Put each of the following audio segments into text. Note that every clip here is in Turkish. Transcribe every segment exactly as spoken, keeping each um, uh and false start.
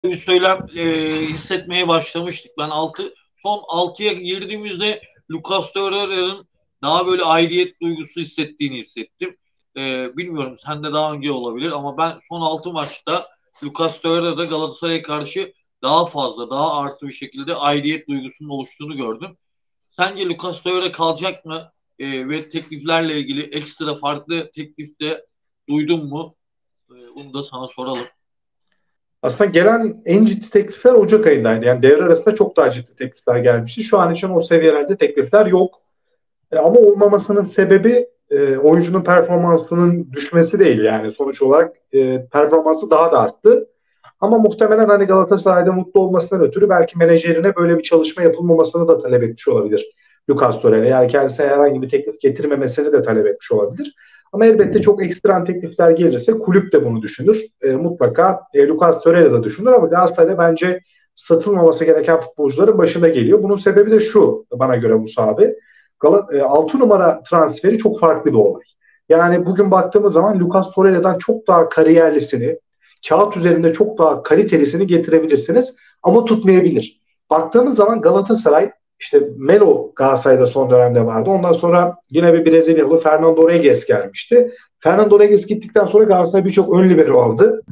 bir söylem e, hissetmeye başlamıştık. Ben altı son altıya girdiğimizde Lucas Torreira'nın daha böyle aidiyet duygusu hissettiğini hissettim. E, bilmiyorum sende daha önce olabilir ama ben son altı maçta Lucas Torreira'da Galatasaray'a karşı daha fazla, daha artı bir şekilde aidiyet duygusunun oluştuğunu gördüm. Sence Lucas Torreira kalacak mı? E, ve tekliflerle ilgili ekstra farklı teklif de duydun mu? E, bunu da sana soralım. Aslında gelen en ciddi teklifler Ocak ayındaydı. Yani devre arasında çok daha ciddi teklifler gelmişti. Şu an için o seviyelerde teklifler yok. E, ama olmamasının sebebi e, oyuncunun performansının düşmesi değil. Yani sonuç olarak e, performansı daha da arttı. Ama muhtemelen hani Galatasaray'da mutlu olmasından ötürü belki menajerine böyle bir çalışma yapılmamasını da talep etmiş olabilir. Lucas Torreira. Yani kendisine herhangi bir teklif getirmemesini de talep etmiş olabilir. Ama elbette çok ekstrem teklifler gelirse kulüp de bunu düşünür. E, mutlaka e, Lucas Torreira da düşünür ama Galatasaray'da bence satılmaması gereken futbolcuların başında geliyor. Bunun sebebi de şu bana göre Musa abi. altı numara transferi çok farklı bir olay. Yani bugün baktığımız zaman Lucas Torreira'dan çok daha kariyerlisini, kağıt üzerinde çok daha kalitelisini getirebilirsiniz ama tutmayabilir. Baktığımız zaman Galatasaray işte Melo Galatasaray'da son dönemde vardı. Ondan sonra yine bir Brezilyalı Fernando Reis gelmişti. Fernando Reis gittikten sonra Galatasaray birçok ön libero aldı.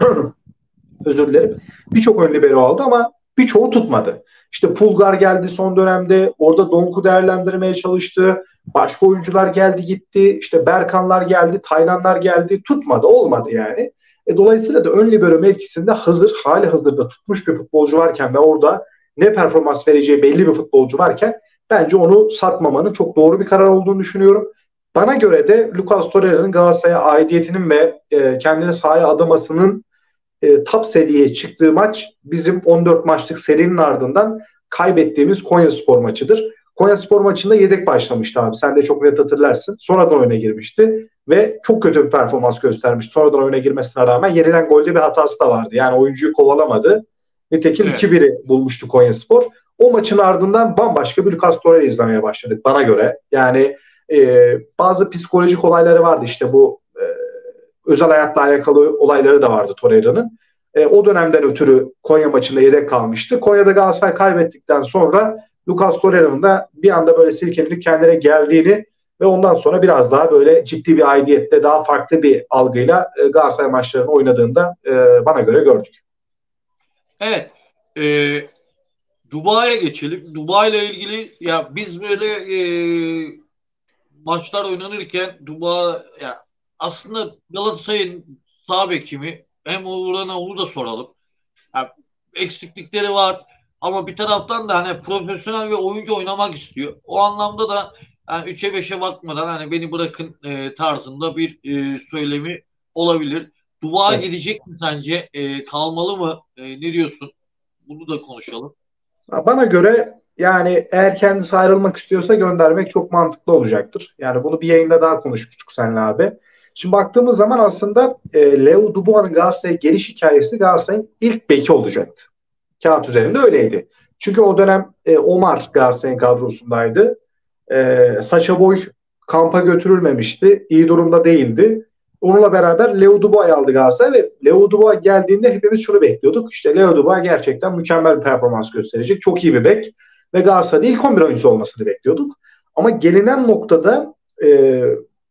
Özür dilerim. Birçok ön libero aldı ama birçoğu tutmadı. İşte Pulgar geldi son dönemde. Orada Donk'u değerlendirmeye çalıştı. Başka oyuncular geldi gitti. İşte Berkanlar geldi. Taylanlar geldi. Tutmadı. Olmadı yani. E, dolayısıyla da ön libero mevkisinde hazır, hali hazırda tutmuş bir futbolcu varken ve orada ne performans vereceği belli bir futbolcu varken bence onu satmamanın çok doğru bir karar olduğunu düşünüyorum. Bana göre de Lucas Torreira'nın Galatasaray'a aidiyetinin ve e, kendini sahaya adamasının e, top seviyeye çıktığı maç bizim on dört maçlık serinin ardından kaybettiğimiz Konyaspor maçıdır. Konyaspor maçında yedek başlamıştı abi. Sen de çok net hatırlarsın. Sonradan oyuna girmişti ve çok kötü bir performans göstermiş. Sonradan oyuna girmesine rağmen yenilen golde bir hatası da vardı. Yani oyuncuyu kovalamadı. Nitekim Evet. iki biri bulmuştu Konyaspor. O maçın ardından bambaşka bir Lucas Torreira izlemeye başladık bana göre. Yani e, bazı psikolojik olayları vardı işte bu e, özel hayatla alakalı olayları da vardı Torreira'nın. E, o dönemden ötürü Konya maçında yedek kalmıştı. Konya'da Galatasaray kaybettikten sonra Lucas Torreira'nın da bir anda böyle silkelenip kendine geldiğini ve ondan sonra biraz daha böyle ciddi bir aidiyetle daha farklı bir algıyla e, Galatasaray maçlarını oynadığında e, bana göre gördük. Evet. E, Dubai'ye geçelim. Dubai ile ilgili ya biz böyle e, maçlar oynanırken Dubai ya aslında Galatasaray'ın sağ beki mi? Hem Uğur'una onu da soralım. Ya, eksiklikleri var ama bir taraftan da hani profesyonel ve oyuncu oynamak istiyor. O anlamda da yani üçe beşe bakmadan hani beni bırakın e, tarzında bir e, söylemi olabilir. Dubai Evet. gidecek mi sence? E, kalmalı mı? E, ne diyorsun? Bunu da konuşalım. Bana göre yani eğer kendisi ayrılmak istiyorsa göndermek çok mantıklı olacaktır. Yani bunu bir yayında daha konuşmuştuk seninle abi. Şimdi baktığımız zaman aslında e, Leo Dubois'un Galatasaray'a geliş hikayesi Galatasaray'ın ilk beki olacaktı. Kağıt üzerinde öyleydi. Çünkü o dönem e, Omar Galatasaray'ın kadrosundaydı. E, Sacha Boy kampa götürülmemişti. İyi durumda değildi. Onunla beraber Leo Dubois aldı Galatasaray ve Leo Dubois geldiğinde hepimiz şunu bekliyorduk. İşte Leo Dubois gerçekten mükemmel bir performans gösterecek. Çok iyi bir bek ve Galatasaray'da ilk on bir oyuncusu olmasını bekliyorduk. Ama gelinen noktada e,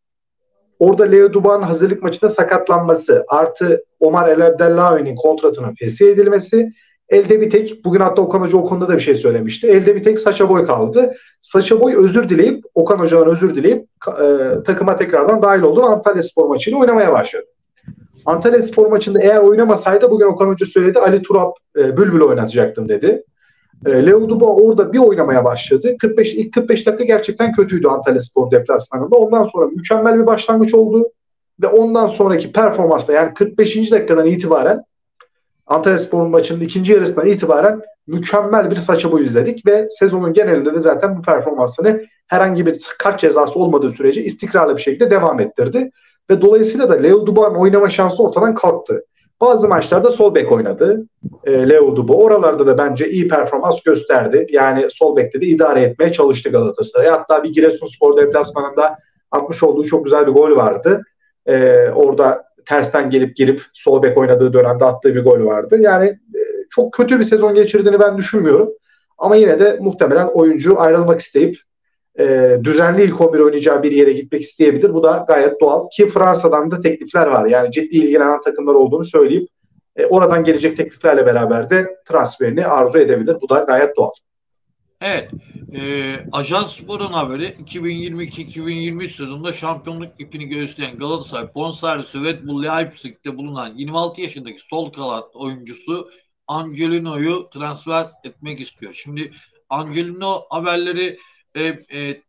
orada Leo Dubois'un hazırlık maçında sakatlanması artı Omar El Abdellaouy'nin kontratının fesih edilmesi, elde bir tek, bugün hatta Okan Hoca o konuda da bir şey söylemişti. Elde bir tek Sacha Boy kaldı. Sacha Boy özür dileyip, Okan Hoca'dan özür dileyip e, takıma tekrardan dahil oldu. Antalyaspor maçıyla oynamaya başladı. Antalyaspor maçında eğer oynamasaydı bugün Okan Hoca söyledi Ali Turap e, Bülbül oynatacaktım dedi. E, Leo Dubois orada bir oynamaya başladı. kırk beş ilk kırk beş dakika gerçekten kötüydü Antalyaspor deplasmanında. Ondan sonra mükemmel bir başlangıç oldu ve ondan sonraki performansla yani kırk beşinci dakikadan itibaren Antalyaspor'un maçının ikinci yarısından itibaren mükemmel bir Sacha Boy izledik ve sezonun genelinde de zaten bu performansını herhangi bir kart cezası olmadığı sürece istikrarlı bir şekilde devam ettirdi. Ve dolayısıyla da Leo Dubois'un oynama şansı ortadan kalktı. Bazı maçlarda sol bek oynadı e, Leo Dubois. Oralarda da bence iyi performans gösterdi. Yani sol bekte de idare etmeye çalıştı Galatasaray. Hatta bir Giresunspor deplasmanında atmış olduğu çok güzel bir gol vardı. Ee, orada tersten gelip girip sol bek oynadığı dönemde attığı bir gol vardı. Yani e, çok kötü bir sezon geçirdiğini ben düşünmüyorum. Ama yine de muhtemelen oyuncu ayrılmak isteyip e, düzenli ilk on bir oynayacağı bir yere gitmek isteyebilir. Bu da gayet doğal. Ki Fransa'dan da teklifler var. Yani ciddi ilgilenen takımlar olduğunu söyleyip e, oradan gelecek tekliflerle beraber de transferini arzu edebilir. Bu da gayet doğal. Evet. E, Ajansspor'un haberi iki bin yirmi iki iki bin yirmi üç sezonunda şampiyonluk ipini göğüsleyen Galatasaray bonservisi Red Bull Leipzig'te bulunan yirmi altı yaşındaki sol kanat oyuncusu Angelino'yu transfer etmek istiyor. Şimdi Angelino haberleri e, e, e,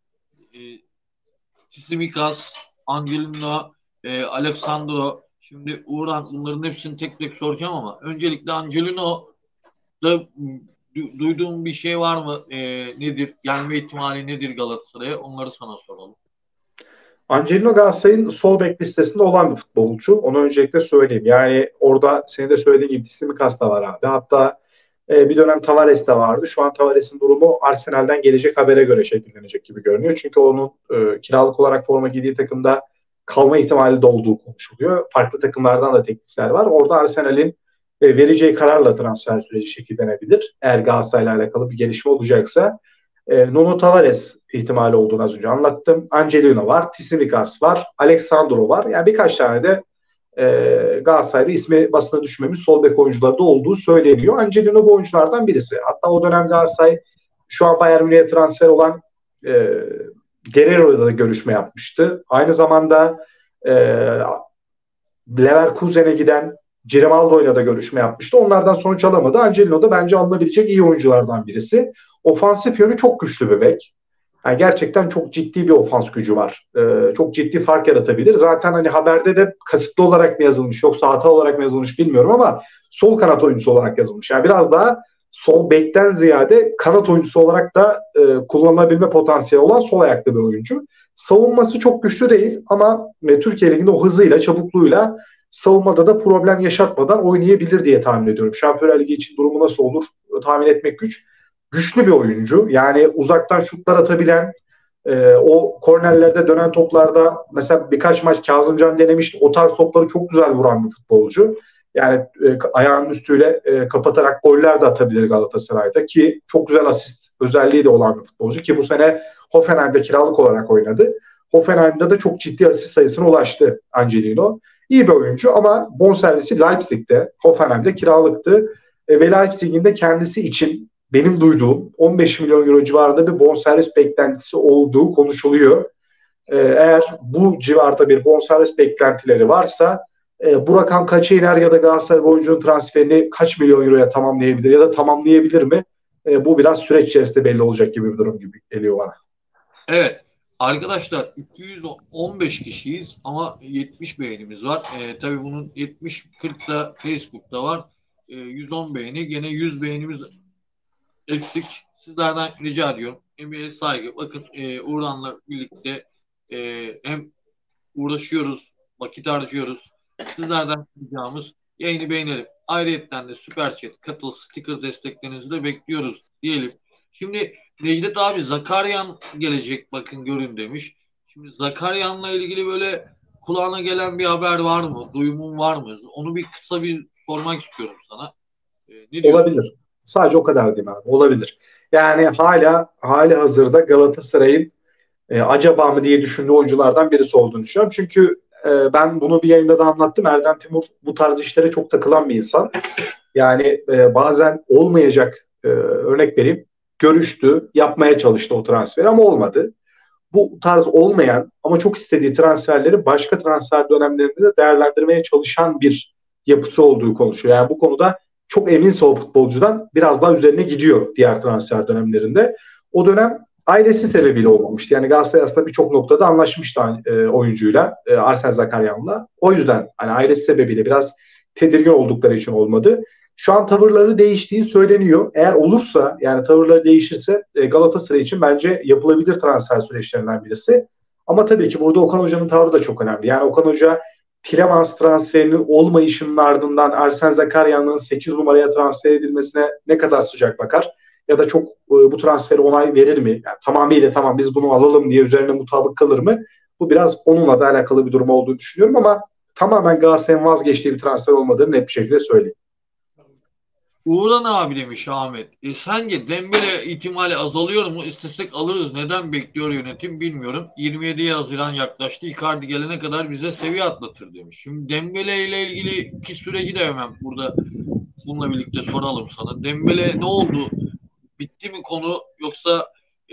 Tsimikas, Angelino, e, Alexandro, şimdi Uğran, bunların hepsini tek tek soracağım ama öncelikle Angelino'da du- duyduğum bir şey var mı? E, nedir? Gelme ihtimali nedir Galatasaray'a? Onları sana soralım. Angelino Galatasaray'ın sol bek listesinde olan bir futbolcu. Onu öncelikle söyleyeyim. Yani orada senin de söylediğin gibi Tsimikas da var abi. Hatta e, bir dönem Tavares de vardı. Şu an Tavares'in durumu Arsenal'den gelecek habere göre şekillenecek gibi görünüyor. Çünkü onun e, kiralık olarak forma giydiği takımda kalma ihtimali de olduğu konuşuluyor. Farklı takımlardan da teklifler var. Orada Arsenal'in e, vereceği kararla transfer süreci şekillenebilir. Eğer Galatasaray'la alakalı bir gelişme olacaksa. E, Nuno Tavares ihtimali olduğunu az önce anlattım. Angelino var, Tsimikas var, Alexandro var. Yani birkaç tane de e, Galatasaray'da ismi basına düşmemiş sol bek oyuncuları da olduğu söyleniyor. Angelino bu oyunculardan birisi. Hatta o dönem Galatasaray şu an Bayern Münih'e transfer olan e, Guerrero'da da görüşme yapmıştı. Aynı zamanda e, Leverkusen'e giden Grimaldo'yla da görüşme yapmıştı. Onlardan sonuç alamadı. Angelino da bence alınabilecek iyi oyunculardan birisi. Ofansif yönü çok güçlü bir bek. Yani gerçekten çok ciddi bir ofans gücü var. Ee, çok ciddi fark yaratabilir. Zaten hani haberde de kasıtlı olarak mı yazılmış yoksa hata olarak mı yazılmış bilmiyorum ama sol kanat oyuncusu olarak yazılmış. Yani biraz daha sol bekten ziyade kanat oyuncusu olarak da e, kullanılabilme potansiyeli olan sol ayaklı bir oyuncu. Savunması çok güçlü değil ama e, Türkiye Ligi'nde o hızıyla, çabukluğuyla savunmada da problem yaşatmadan oynayabilir diye tahmin ediyorum. Şampiyonlar Ligi için durumu nasıl olur tahmin etmek güç. Güçlü bir oyuncu. Yani uzaktan şutlar atabilen, e, o kornerlerde dönen toplarda mesela birkaç maç Kazımcan denemişti. O tarz topları çok güzel vuran bir futbolcu. Yani e, ayağının üstüyle e, kapatarak goller de atabilir Galatasaray'da ki çok güzel asist özelliği de olan bir futbolcu ki bu sene Hoffenheim'de kiralık olarak oynadı. Hoffenheim'de de çok ciddi asist sayısına ulaştı Angelino. İyi bir oyuncu ama bonservisi Leipzig'te, Hoffenheim'de kiralıktı. E, ve Leipzig'in de kendisi için benim duyduğum on beş milyon euro civarında bir bonservis beklentisi olduğu konuşuluyor. E, eğer bu civarda bir bonservis beklentileri varsa e, bu rakam kaça iner ya da Galatasaray oyuncunun transferini kaç milyon euroya tamamlayabilir ya da tamamlayabilir mi? E, bu biraz süreç içerisinde belli olacak gibi bir durum gibi geliyor bana. Evet. Arkadaşlar iki yüz on beş kişiyiz ama yetmiş beğenimiz var. E, tabii bunun yetmiş kırk da Facebook'ta var. E, yüz on beğeni. Gene yüz beğenimiz eksik. Sizlerden rica ediyorum. Emeğe saygı. Bakın e, Uğran'la birlikte e, hem uğraşıyoruz, vakit harcıyoruz. Sizlerden ricamız yayını beğenelim. Ayrıyetten de Süper Chat, katıl, sticker desteklerinizi de bekliyoruz diyelim. Şimdi Necdet abi Zakaryan gelecek bakın görün demiş. Şimdi Zakaryan'la ilgili böyle kulağına gelen bir haber var mı? Duyumun var mı? Onu bir kısa bir sormak istiyorum sana. Ee, ne diyorsun? Olabilir. Sadece o kadar diyeyim abi. Olabilir. Yani hala hali hazırda Galatasaray'ın e, acaba mı diye düşündüğü oyunculardan birisi olduğunu düşünüyorum. Çünkü e, ben bunu bir yayında da anlattım. Erdem Timur bu tarz işlere çok takılan bir insan. Yani e, bazen olmayacak e, örnek vereyim. Görüştü, yapmaya çalıştı o transferi ama olmadı. Bu tarz olmayan ama çok istediği transferleri başka transfer dönemlerinde de değerlendirmeye çalışan bir yapısı olduğu konuşuyor. Yani bu konuda çok eminse o futbolcudan biraz daha üzerine gidiyor diğer transfer dönemlerinde. O dönem ailesi sebebiyle olmamıştı. Yani Galatasaray aslında birçok noktada anlaşmıştı e, oyuncuyla, e, Arsene Zakaryan'la. O yüzden hani ailesi sebebiyle biraz tedirgin oldukları için olmadı. Şu an tavırları değiştiği söyleniyor. Eğer olursa yani tavırları değişirse e, Galatasaray için bence yapılabilir transfer süreçlerinden birisi. Ama tabii ki burada Okan Hoca'nın tavrı da çok önemli. Yani Okan Hoca Tielemans transferinin olmayışının ardından Arsene Zakaryan'ın sekiz numaraya transfer edilmesine ne kadar sıcak bakar? Ya da çok e, bu transferi onay verir mi? Yani tamamıyla tamam biz bunu alalım diye üzerine mutabık kalır mı? Bu biraz onunla da alakalı bir durum olduğunu düşünüyorum ama tamamen Galatasaray'ın vazgeçtiği bir transfer olmadığını net bir şekilde söyleyeyim. Uğran abi demiş Ahmet. E, sence Dembele ihtimali azalıyor mu? İstesek alırız. Neden bekliyor yönetim bilmiyorum. yirmi yedi Haziran yaklaştı. Icardi gelene kadar bize seviye atlatır demiş. Şimdi Dembele ile ilgili ki süreci de hemen burada bununla birlikte soralım sana. Dembele ne oldu? Bitti mi konu yoksa e,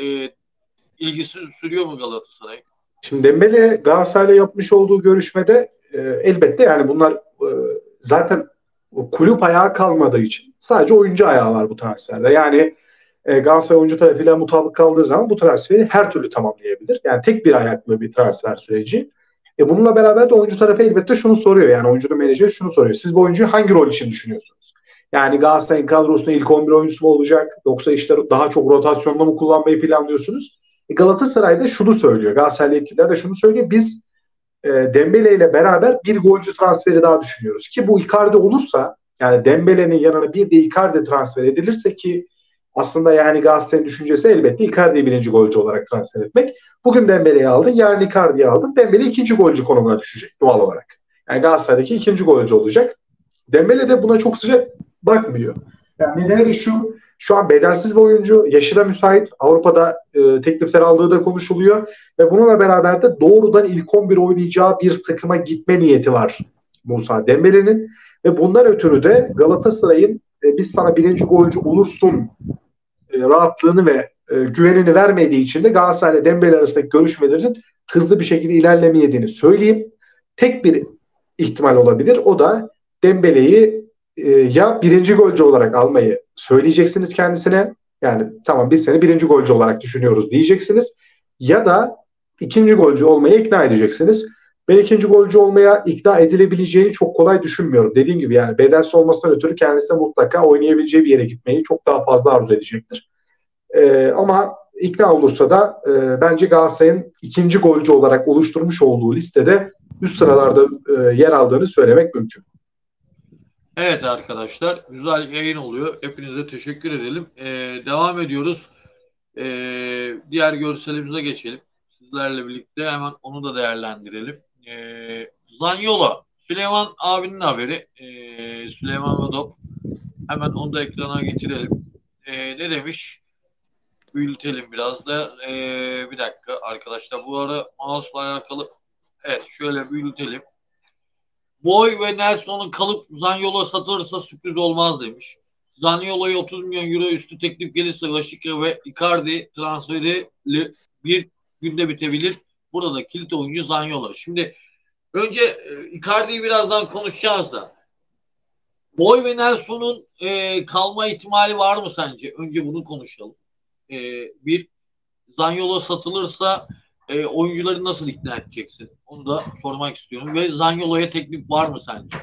ilgisi sürüyor mu Galatasaray? Şimdi Dembele Galatasaray'la yapmış olduğu görüşmede e, elbette yani bunlar e, zaten kulüp ayağı kalmadığı için sadece oyuncu ayağı var bu transferde. Yani e, Galatasaray oyuncu tarafıyla mutabık kaldığı zaman bu transferi her türlü tamamlayabilir. Yani tek bir ayaklı bir transfer süreci. E, bununla beraber de oyuncu tarafı elbette şunu soruyor. Yani oyuncunun menajeri şunu soruyor. Siz bu oyuncuyu hangi rol için düşünüyorsunuz? Yani Galatasaray'ın kadrosunda ilk on bir oyuncusu mu olacak? Yoksa işte daha çok rotasyonda mı kullanmayı planlıyorsunuz? E, Galatasaray'da şunu söylüyor. Galatasaraylı yetkililer de şunu söylüyor. Biz e, Dembele ile beraber bir golcü transferi daha düşünüyoruz. Ki bu Icardi olursa, yani Dembele'nin yanına bir de Icardi transfer edilirse, ki aslında yani Galatasaray'ın düşüncesi elbette Icardi'yi birinci golcü olarak transfer etmek. Bugün Dembele'yi aldın, yarın Icardi'yi aldın. Dembele ikinci golcü konumuna düşecek doğal olarak. Yani Galatasaray'daki ikinci golcü olacak. Dembele de buna çok sıcak bakmıyor. Yani nedeni de şu, şu an bedelsiz bir oyuncu, yaşı da müsait. Avrupa'da e, teklifler aldığı da konuşuluyor. Ve bununla beraber de doğrudan ilk on bir oynayacağı bir takıma gitme niyeti var Musa Dembele'nin. Ve bundan ötürü de Galatasaray'ın e, biz sana birinci golcü olursun e, rahatlığını ve e, güvenini vermediği için de Galatasaray ile Dembele arasındaki görüşmelerin hızlı bir şekilde ilerlemeyediğini söyleyeyim. Tek bir ihtimal olabilir. O da Dembele'yi e, ya birinci golcü olarak almayı söyleyeceksiniz kendisine. Yani tamam biz seni birinci golcü olarak düşünüyoruz diyeceksiniz. Ya da ikinci golcü olmaya ikna edeceksiniz. Ben ikinci golcü olmaya ikna edilebileceğini çok kolay düşünmüyorum. Dediğim gibi yani bedelsiz olmasından ötürü kendisine mutlaka oynayabileceği bir yere gitmeyi çok daha fazla arzu edecektir. Ee, ama ikna olursa da e, bence Galatasaray'ın ikinci golcü olarak oluşturmuş olduğu listede üst sıralarda e, yer aldığını söylemek mümkün. Evet arkadaşlar, güzel yayın oluyor. Hepinize teşekkür edelim. Ee, devam ediyoruz. Ee, diğer görselimize geçelim. Sizlerle birlikte hemen onu da değerlendirelim. Ee, Zaniolo, Süleyman abinin haberi. Ee, Süleyman Vadop. Hemen onu da ekrana getirelim. Ee, ne demiş? Büyütelim biraz da. Ee, bir dakika arkadaşlar. Bu ara mouse'la alakalı. Evet, şöyle büyütelim. Boy ve Nelson'un kalıp Zaniolo satılırsa sürpriz olmaz demiş. Zaniolo'ya otuz milyon euro üstü teklif gelirse Raşika ve Icardi transferi bir günde bitebilir. Burada kilit oyuncu Zaniolo. Şimdi önce e, Icardi'yi birazdan konuşacağız da. Boy ve Nelson'un e, kalma ihtimali var mı sence? Önce bunu konuşalım. E, bir Zaniolo satılırsa e, oyuncuları nasıl ikna edeceksin? Onu da sormak istiyorum. Ve Zaniolo'ya teklif var mı sence?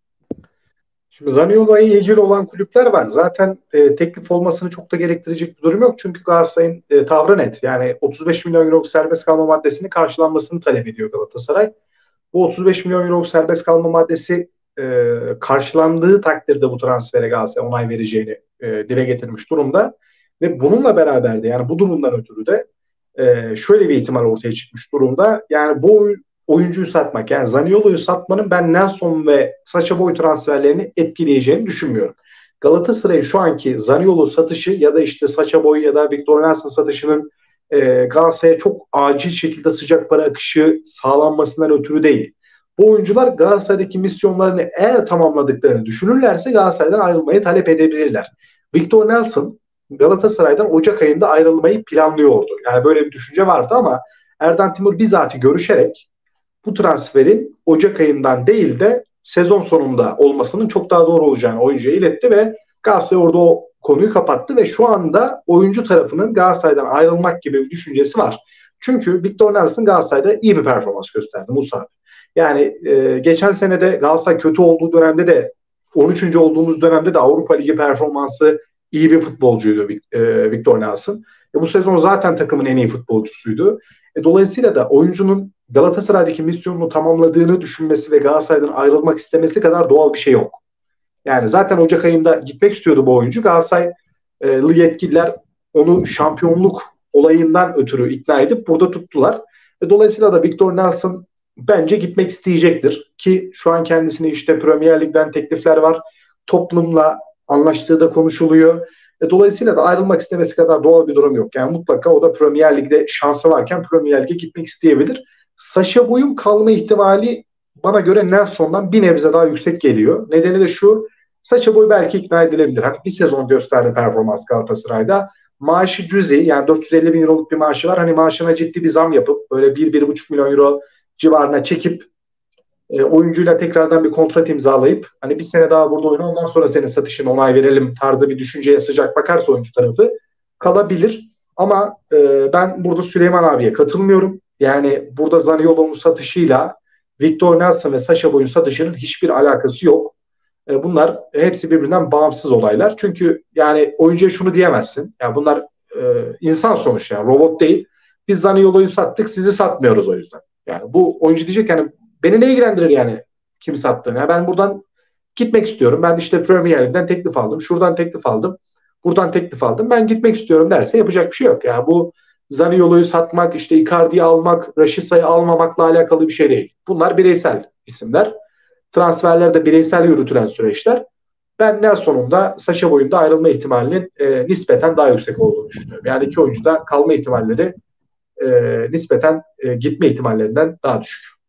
Şimdi Zaniolo'ya ilgili olan kulüpler var. Zaten e, teklif olmasını çok da gerektirecek bir durum yok. Çünkü Galatasaray'ın e, tavrı net. Yani otuz beş milyon euro serbest kalma maddesini karşılanmasını talep ediyor Galatasaray. Bu otuz beş milyon euro serbest kalma maddesi e, karşılandığı takdirde bu transfere Galatasaray onay vereceğini e, dile getirmiş durumda. Ve bununla beraber de yani bu durumdan ötürü de e, şöyle bir ihtimal ortaya çıkmış durumda. Yani bu oyuncuyu satmak, yani Zaniolo'yu satmanın ben Nelson ve Sacha Boey transferlerini etkileyeceğini düşünmüyorum. Galatasaray'ın şu anki Zaniolo satışı ya da işte Sacha Boey ya da Victor Nelson satışının e, Galatasaray'a çok acil şekilde sıcak para akışı sağlanmasından ötürü değil. Bu oyuncular Galatasaray'daki misyonlarını eğer tamamladıklarını düşünürlerse Galatasaray'dan ayrılmayı talep edebilirler. Victor Nelson Galatasaray'dan Ocak ayında ayrılmayı planlıyordu. Yani böyle bir düşünce vardı ama Erden Timur bizatihi görüşerek bu transferin Ocak ayından değil de sezon sonunda olmasının çok daha doğru olacağını oyuncuya iletti ve Galatasaray orada o konuyu kapattı ve şu anda oyuncu tarafının Galatasaray'dan ayrılmak gibi bir düşüncesi var. Çünkü Victor Nelson Galatasaray'da iyi bir performans gösterdi Musa. Yani e, geçen sene de Galatasaray kötü olduğu dönemde de on üçüncü olduğumuz dönemde de Avrupa Ligi performansı iyi bir futbolcuydu e, Victor Nelson. E, bu sezon zaten takımın en iyi futbolcusuydu. E, dolayısıyla da oyuncunun Galatasaray'daki misyonunu tamamladığını düşünmesi ve Galatasaray'dan ayrılmak istemesi kadar doğal bir şey yok. Yani zaten Ocak ayında gitmek istiyordu bu oyuncu. Galatasaraylı yetkililer onu şampiyonluk olayından ötürü ikna edip burada tuttular. E, dolayısıyla da Victor Nelson bence gitmek isteyecektir. Ki şu an kendisine işte Premier Lig'den teklifler var. Toplumla anlaştığı da konuşuluyor. E, dolayısıyla da ayrılmak istemesi kadar doğal bir durum yok. Yani mutlaka o da Premier Lig'de şansı varken Premier Lig'e gitmek isteyebilir. Sacha Boey'un kalma ihtimali bana göre Nelson'dan bir nebze daha yüksek geliyor. Nedeni de şu: Sacha Boey belki ikna edilebilir. Hani bir sezon gösterdi performans Galatasaray'da. Maaşı cüzi, yani dört yüz elli bin euroluk bir maaşı var. Hani maaşına ciddi bir zam yapıp böyle bir bir buçuk milyon euro civarına çekip e, oyuncuyla tekrardan bir kontrat imzalayıp hani bir sene daha burada oyna, ondan sonra senin satışına onay verelim tarzı bir düşünceye sıcak bakarsa oyuncu tarafı kalabilir. Ama e, ben burada Süleyman abiye katılmıyorum. Yani burada Zaniolo'nun satışıyla Victor Nelson ve Sacha Boey'un satışının hiçbir alakası yok. E, bunlar hepsi birbirinden bağımsız olaylar. Çünkü yani oyuncuya şunu diyemezsin. Yani bunlar e, insan sonuçta, yani robot değil. Biz Zaniolo'yu sattık, sizi satmıyoruz o yüzden. Yani bu oyuncu diyecek yani beni ne ilgilendirir yani kim sattığını. Yani ben buradan gitmek istiyorum. Ben işte Premier Lig'den teklif aldım. Şuradan teklif aldım. Buradan teklif aldım. Ben gitmek istiyorum derse yapacak bir şey yok. Yani bu Zaniolo'yu satmak, işte Icardi'yi almak, Raşitsa'yı almamakla alakalı bir şey değil. Bunlar bireysel isimler. Transferlerde bireysel yürütülen süreçler. Ben Nelson'un da Sacha Boey'un da ayrılma ihtimalinin e, nispeten daha yüksek olduğunu düşünüyorum. Yani iki oyuncu da kalma ihtimalleri e, nispeten e, gitme ihtimallerinden daha düşük.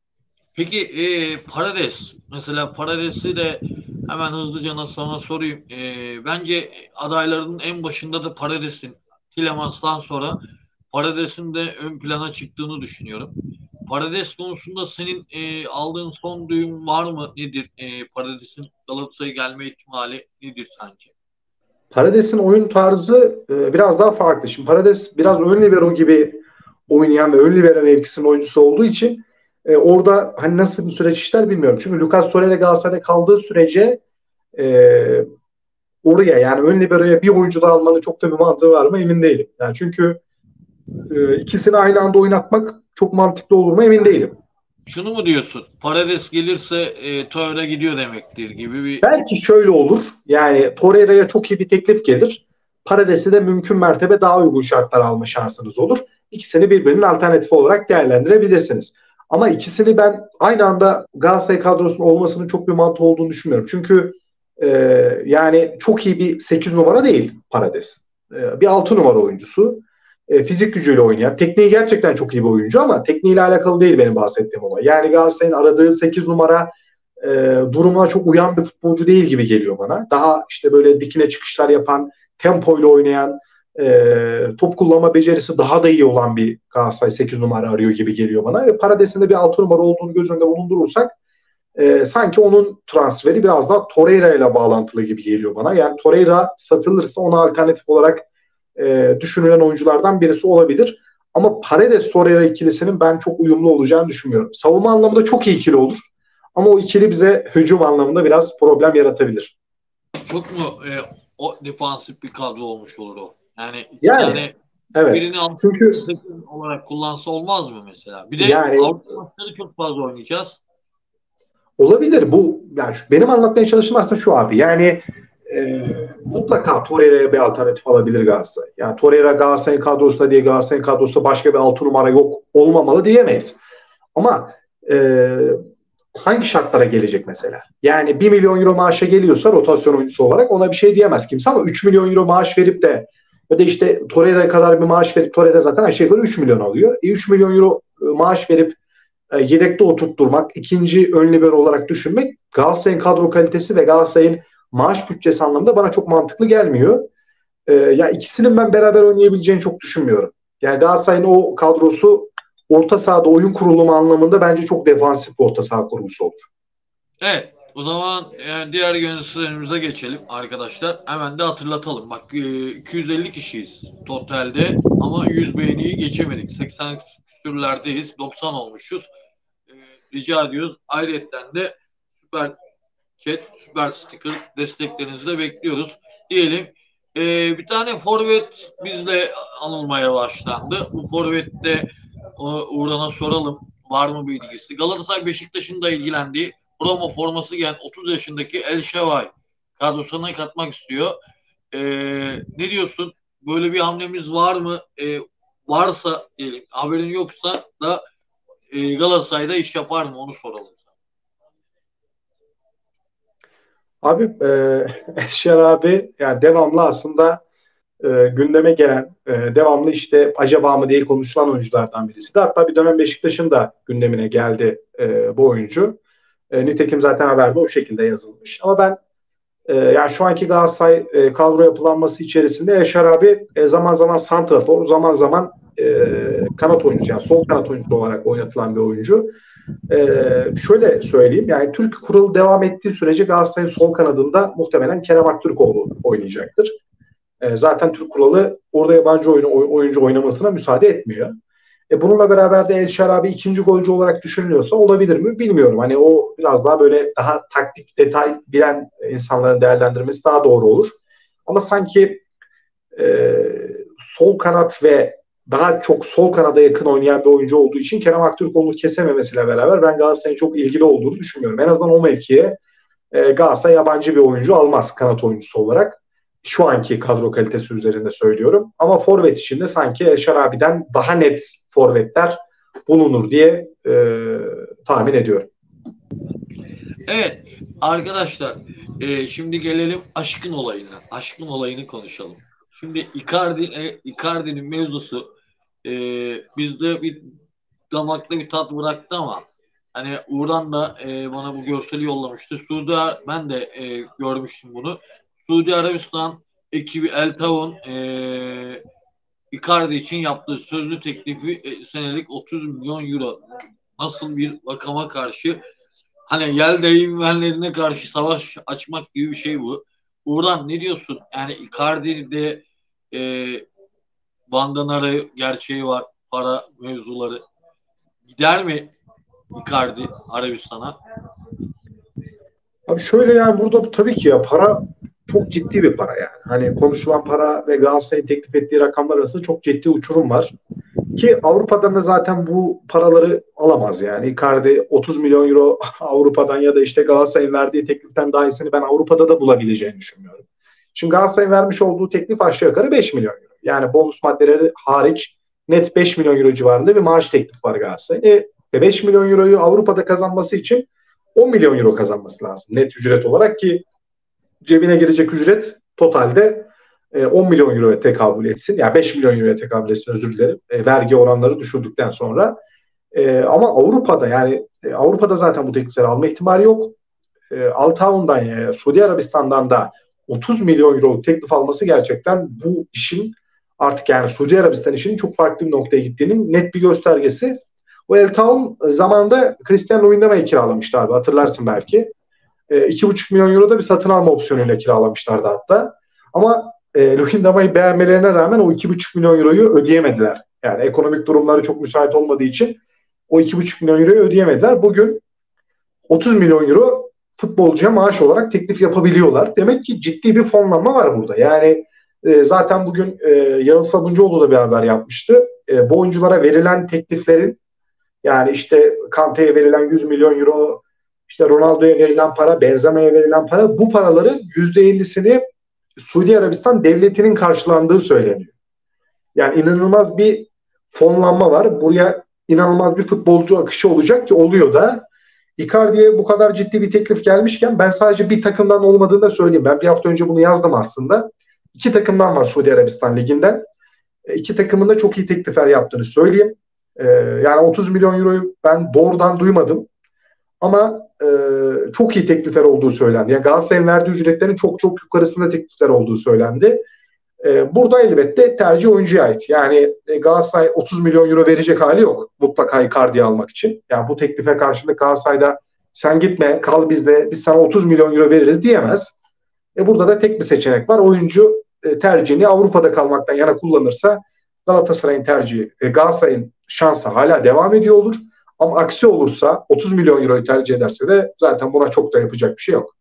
Peki e, Parades, mesela Parades'i de hemen hızlıca sana sorayım. E, bence adaylarının en başında da Parades'in, Tillemans'tan sonra Parades'in de ön plana çıktığını düşünüyorum. Parades konusunda senin e, aldığın son duyum var mı? Nedir? E, Parades'in Galatasaray'a gelme ihtimali nedir sence? Parades'in oyun tarzı e, biraz daha farklı. Şimdi Parades biraz ön libero gibi oynayan ve ön libero mevkisinin oyuncusu olduğu için e, orada hani nasıl bir süreç işler bilmiyorum. Çünkü Lucas Torreira Galatasaray'da kaldığı sürece e, oraya, yani ön libero'ya bir oyuncu da almanın çok da bir mantığı var mı emin değilim. Yani çünkü e, ikisini aynı anda oynatmak çok mantıklı olur mu emin değilim. Şunu mu diyorsun? Parades gelirse e, Torreira gidiyor demektir gibi bir... Belki şöyle olur. Yani Torreira'ya çok iyi bir teklif gelir. Parades'i de mümkün mertebe daha uygun şartlar alma şansınız olur. İkisini birbirinin alternatifi olarak değerlendirebilirsiniz. Ama ikisini ben aynı anda Galatasaray kadrosunun olmasının çok bir mantığı olduğunu düşünmüyorum. Çünkü e, yani çok iyi bir sekiz numara değil Parades. E, bir altı numara oyuncusu. E, fizik gücüyle oynayan. Tekniği gerçekten çok iyi bir oyuncu ama tekniğiyle alakalı değil benim bahsettiğim olay. Yani Galatasaray'ın aradığı sekiz numara e, durumuna çok uyan bir futbolcu değil gibi geliyor bana. Daha işte böyle dikine çıkışlar yapan, tempoyla oynayan, e, top kullanma becerisi daha da iyi olan bir Galatasaray sekiz numara arıyor gibi geliyor bana. Ve Parades'in de bir altı numara olduğunu göz önünde bulundurursak e, sanki onun transferi biraz daha Torreira ile bağlantılı gibi geliyor bana. Yani Torreira satılırsa ona alternatif olarak e, düşünülen oyunculardan birisi olabilir. Ama Paredes Torreira ikilisinin ben çok uyumlu olacağını düşünmüyorum. Savunma anlamında çok iyi ikili olur. Ama o ikili bize hücum anlamında biraz problem yaratabilir. Çok mu e, o defansif bir kadro olmuş olur o? Yani iki Yani tane evet. birini altı Çünkü olarak kullansa olmaz mı mesela? Bir de yani Avrupa maçları çok fazla oynayacağız. olabilir bu. Yani şu, benim anlatmaya çalıştığım aslında şu abi. Yani e, mutlaka Torreira'ya bir alternatif alabilir Galatasaray. Yani Torreira Galatasaray'ın kadrosunda diye Galatasaray'ın kadrosunda başka bir altı numara yok, olmamalı diyemeyiz. Ama e, hangi şartlara gelecek mesela? Yani bir milyon euro maaşa geliyorsa rotasyon oyuncusu olarak ona bir şey diyemez kimse, ama üç milyon euro maaş verip de ya da işte Torreira'ya kadar bir maaş verip, Torreira zaten aşağı yukarı üç milyon alıyor. E, üç milyon euro maaş verip e, yedekte oturtturmak, ikinci ön libero olarak düşünmek Galatasaray'ın kadro kalitesi ve Galatasaray'ın maaş bütçesi anlamında bana çok mantıklı gelmiyor. E, ya ikisinin ben beraber oynayabileceğini çok düşünmüyorum. Yani Galatasaray'ın o kadrosu orta sahada oyun kurulumu anlamında bence çok defansif bir orta saha kurgusu olur. Evet. O zaman yani diğer yöneticilerimize geçelim arkadaşlar. Hemen de hatırlatalım. Bak e, iki yüz elli kişiyiz totalde ama yüz beğeniyi geçemedik. seksen küsürlerdeyiz. doksan olmuşuz. E, rica ediyoruz. Ayrıca de süper chat, süper sticker desteklerinizi de bekliyoruz. Diyelim e, bir tane forvet bizle anılmaya başlandı. Bu forvette Uğran'a soralım. Var mı bir ilgisi? Galatasaray Beşiktaş'ın da ilgilendiği Roma forması giyen otuz yaşındaki El Şevay kadrosuna katmak istiyor. E, ne diyorsun? Böyle bir hamlemiz var mı? E, varsa diyelim, haberin yoksa da e, Galatasaray'da iş yapar mı onu soralım. Abi e, Eşer abi yani devamlı aslında e, gündeme gelen, e, devamlı işte acaba mı diye konuşulan oyunculardan birisi de. Hatta bir dönem Beşiktaş'ın da gündemine geldi e, bu oyuncu. E, nitekim zaten haberde o şekilde yazılmış. Ama ben e, yani şu anki Galatasaray e, kadro yapılanması içerisinde Yaşar abi e, zaman zaman santrafor, zaman zaman e, kanat oyuncusu yani sol kanat oyuncusu olarak oynatılan bir oyuncu. E, Şöyle söyleyeyim yani Türk kuralı devam ettiği sürece Galatasaray'ın sol kanadında muhtemelen Kerem Aktürkoğlu oynayacaktır. E, zaten Türk kuralı orada yabancı oyunu, oyuncu oynamasına müsaade etmiyor. E, bununla beraber de El Şarabi ikinci golcü olarak düşünülüyorsa olabilir mi bilmiyorum. Hani o biraz daha böyle daha taktik detay bilen insanların değerlendirmesi daha doğru olur. Ama sanki e, sol kanat ve daha çok sol kanada yakın oynayan bir oyuncu olduğu için Kerem Aktürkoğlu'nu kesememesiyle beraber ben Galatasaray'ın çok ilgili olduğunu düşünmüyorum. En azından o mevkiye e, Galatasaray yabancı bir oyuncu almaz kanat oyuncusu olarak. Şu anki kadro kalitesi üzerinde söylüyorum. Ama forvet içinde sanki Elşar abiden daha net forvetler bulunur diye e, tahmin ediyorum. Evet arkadaşlar, e, şimdi gelelim aşkın olayına. Aşkın olayını konuşalım. Şimdi Icardi, e, Icardi'nin mevzusu e, bizde bir damakta bir tat bıraktı ama hani Uğur'dan da e, bana bu görseli yollamıştı. Suudi, ben de e, görmüştüm bunu. Suudi Arabistan ekibi El Tawun e, Icardi için yaptığı sözlü teklifi e, senelik otuz milyon euro. Nasıl bir rakama karşı, hani yel değirmenlerine karşı savaş açmak gibi bir şey bu. Uğur'dan ne diyorsun? Yani Icardi'de e, Vandanara gerçeği var. Para mevzuları. Gider mi Icardi Arabistan'a? Abi şöyle yani burada tabii ki ya para çok ciddi bir para yani. Hani konuşulan para ve Galatasaray'ın teklif ettiği rakamlar arasında çok ciddi uçurum var. Ki Avrupa'dan da zaten bu paraları alamaz yani. Icardi otuz milyon euro Avrupa'dan ya da işte Galatasaray'ın verdiği tekliften daha iyisini ben Avrupa'da da bulabileceğini düşünmüyorum. Şimdi Galatasaray'ın vermiş olduğu teklif aşağı yukarı beş milyon euro. Yani bonus maddeleri hariç net beş milyon euro civarında bir maaş teklifi var Galatasaray'ın. E, beş milyon euroyu Avrupa'da kazanması için on milyon euro kazanması lazım net ücret olarak ki cebine girecek ücret totalde e, on milyon euroya tekabül etsin. Yani beş milyon euroya tekabül etsin özür dilerim. E, vergi oranları düşürdükten sonra. E, ama Avrupa'da yani e, Avrupa'da zaten bu teklifleri alma ihtimali yok. E, Altaun'dan yani Suudi Arabistan'dan da otuz milyon euro teklif alması gerçekten bu işin artık yani Suudi Arabistan işinin çok farklı bir noktaya gittiğinin net bir göstergesi. O El Taun zamanında Cristiano Wijnaldum'u kiralamıştı abi hatırlarsın belki e, iki buçuk milyon euro da bir satın alma opsiyonuyla kiralamışlardı hatta. Ama e, Lukindama'yı beğenmelerine rağmen o iki buçuk milyon euroyu ödeyemediler. Yani ekonomik durumları çok müsait olmadığı için o iki buçuk milyon euroyu ödeyemediler. Bugün otuz milyon euro futbolcuya maaş olarak teklif yapabiliyorlar. Demek ki ciddi bir fonlanma var burada. Yani e, zaten bugün e, Yağız Sabuncuoğlu da bir haber yapmıştı. E, bu oyunculara verilen tekliflerin yani işte Kante'ye verilen yüz milyon euro, işte Ronaldo'ya verilen para, Benzema'ya verilen para bu paraların yüzde ellisini Suudi Arabistan devletinin karşılandığı söyleniyor. Yani inanılmaz bir fonlanma var. Buraya inanılmaz bir futbolcu akışı olacak ki oluyor da. Icardi'ye bu kadar ciddi bir teklif gelmişken ben sadece bir takımdan olmadığını da söyleyeyim. Ben bir hafta önce bunu yazdım aslında. İki takımdan var Suudi Arabistan Ligi'nden. E, İki takımın da çok iyi teklifler yaptığını söyleyeyim. Ee, yani otuz milyon euroyu ben doğrudan duymadım. Ama e, çok iyi teklifler olduğu söylendi. Yani Galatasaray'ın verdiği ücretlerin çok çok yukarısında teklifler olduğu söylendi. E, burada elbette tercih oyuncuya ait. Yani e, Galatasaray otuz milyon euro verecek hali yok. Mutlaka Icardi'yi almak için. Yani bu teklife karşılık Galatasaray'da sen gitme kal bizde biz sana otuz milyon euro veririz diyemez. E, burada da tek bir seçenek var. Oyuncu e, tercihini Avrupa'da kalmaktan yana kullanırsa Galatasaray'ın tercihi, e, Galatasaray'ın şansı hala devam ediyor olur. Ama aksi olursa otuz milyon euroyu tercih ederse de zaten buna çok da yapacak bir şey yok.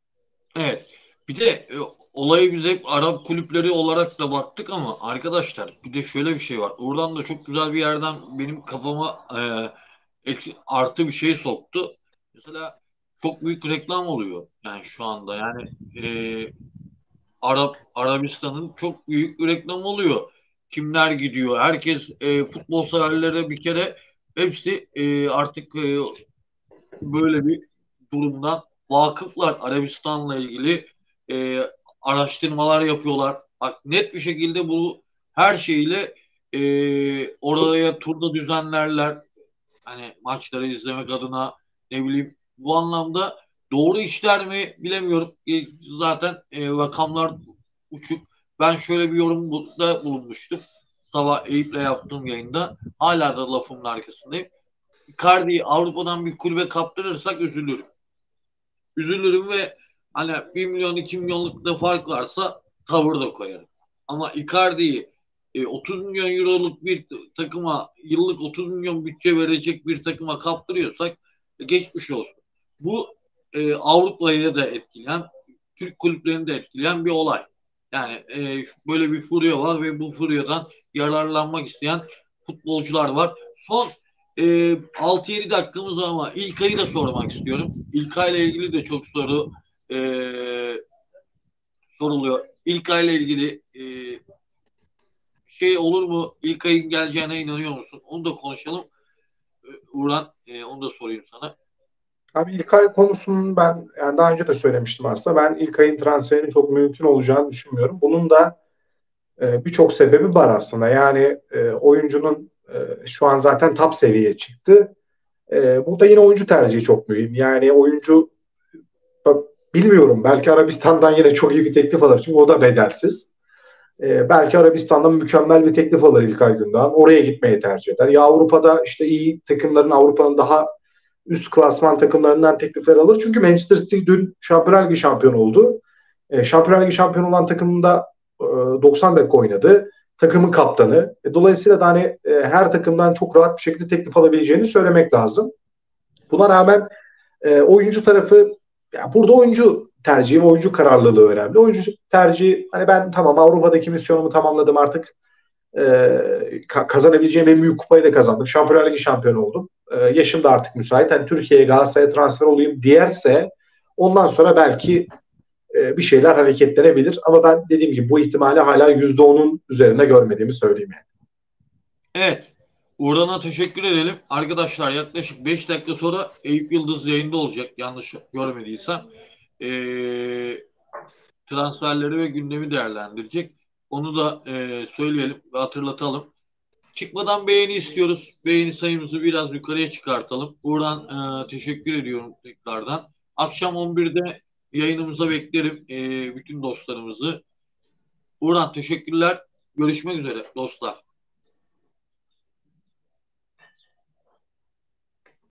Evet. Bir de e, olayı biz hep Arap kulüpleri olarak da baktık ama arkadaşlar bir de şöyle bir şey var. Oradan da çok güzel bir yerden benim kafama e, eksi- artı bir şey soktu. Mesela çok büyük reklam oluyor yani şu anda. Yani e, Arap Arabistan'ın çok büyük bir reklam oluyor. Kimler gidiyor? Herkes e, futbol severlere bir kere Hepsi e, artık e, böyle bir durumdan vakıflar. Arabistan'la ilgili e, araştırmalar yapıyorlar. Bak net bir şekilde bu her şeyle e, oraya turda düzenlerler. Hani maçları izlemek adına, ne bileyim, bu anlamda doğru işler mi bilemiyorum. E, zaten e, rakamlar uçuk. Ben şöyle bir yorumda bulunmuştum. Sabah Eyüp'le yaptığım yayında. Hala da lafımın arkasındayım. Icardi'yi Avrupa'dan bir kulübe kaptırırsak üzülürüm. Üzülürüm ve hani bir milyon iki milyonluk da fark varsa tavır da koyarım. Ama Icardi'yi e, otuz milyon euroluk bir takıma, yıllık otuz milyon bütçe verecek bir takıma kaptırıyorsak e, geçmiş olsun. Bu e, Avrupa'yı da etkileyen, Türk kulüplerini de etkileyen bir olay. Yani e, böyle bir furya var ve bu furyadan yararlanmak isteyen futbolcular var. Son e, altı yedi dakikamız var ama İlkay'ı da sormak istiyorum. İlkay'la ilgili de çok soru e, soruluyor. İlkay'la ilgili e, şey olur mu? İlkay'ın geleceğine inanıyor musun? Onu da konuşalım. E, Uğran, e, onu da sorayım sana. Abi İlkay konusunun ben yani daha önce de söylemiştim aslında. Ben İlkay'ın transferinin çok mümkün olacağını düşünmüyorum. Bunun da e, birçok sebebi var aslında. Yani e, oyuncunun e, şu an zaten top seviyeye çıktı. E, burada yine oyuncu tercihi çok mühim. Yani oyuncu bak, bilmiyorum belki Arabistan'dan yine çok iyi bir teklif alır. Çünkü o da bedelsiz. E, belki Arabistan'dan mükemmel bir teklif alır İlkay Gündoğan. Oraya gitmeyi tercih eder. Ya Avrupa'da işte iyi takımların Avrupa'nın daha üst klasman takımlarından teklifler alır. Çünkü Manchester City dün Şampiyonlar Ligi şampiyonu oldu. E, Şampiyonlar Ligi şampiyonu olan takımında e, doksan dakika oynadı. Takımın kaptanı. E, dolayısıyla da hani e, her takımdan çok rahat bir şekilde teklif alabileceğini söylemek lazım. Buna rağmen e, oyuncu tarafı ya burada oyuncu tercihi ve oyuncu kararlılığı önemli. Oyuncu tercihi hani ben tamam Avrupa'daki misyonumu tamamladım artık e, ka- kazanabileceğim en büyük kupayı da kazandım. Şampiyonlar Ligi şampiyonu oldum. E, yaşım da artık müsait. Hani Türkiye'ye Galatasaray'a transfer olayım diyerse ondan sonra belki e, bir şeyler hareketlenebilir. Ama ben dediğim gibi bu ihtimali hala yüzde onun üzerinde görmediğimi söyleyeyim yani. Evet. Uğran'a teşekkür edelim. Arkadaşlar yaklaşık beş dakika sonra Eyüp Yıldız yayında olacak. Yanlış görmediysem. E, transferleri ve gündemi değerlendirecek. Onu da e, söyleyelim ve hatırlatalım. Çıkmadan beğeni istiyoruz. Beğeni sayımızı biraz yukarıya çıkartalım. Buradan e, teşekkür ediyorum tekrardan. Akşam on birde yayınımıza beklerim e, bütün dostlarımızı. Buradan teşekkürler. Görüşmek üzere dostlar.